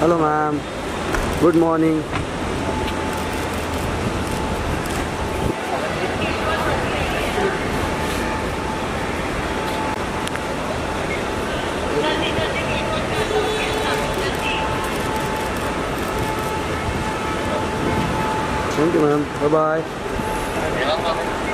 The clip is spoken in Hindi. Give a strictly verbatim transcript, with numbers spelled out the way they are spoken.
Hello ma'am, good morning. Thank you ma'am, bye bye.